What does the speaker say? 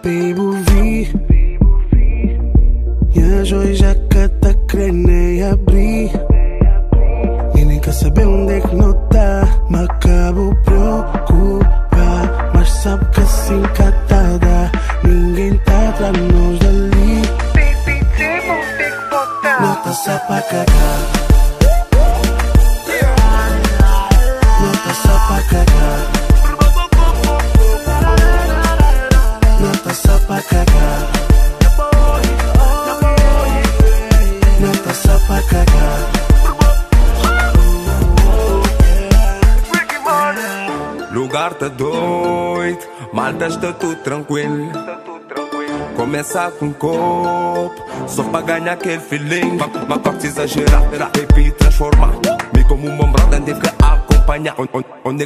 Baby, vi minha joia já que tá querendo abrir. E nem quer saber onde é que não tá. Me acabo preocupar, mas sabe que assim catada ninguém tá pra nós dali. Baby, tem que botar. Não tá só pra cagar. Não tá só pra cagar. Não tá só pra cagar. Não tá só pra cagar. Lugar tá doido, malta está tudo tranquilo. Começa com um copo, só pra ganhar aquele feeling. Mas precisa exagerar, baby, transformar. Me como uma brother, teve que acompanhar. Onde